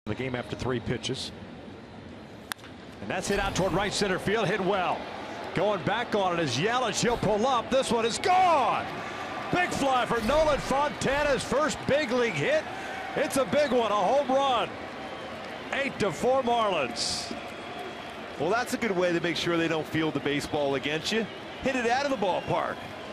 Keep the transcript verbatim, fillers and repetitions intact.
The game after three pitches. And that's hit out toward right center field. Hit well. Going back on it is Yelich. He'll pull up. This one is gone. Big fly for Nolan Fontana's first big league hit. It's a big one, a home run. Eight to four Marlins. Well, that's a good way to make sure they don't field the baseball against you. Hit it out of the ballpark.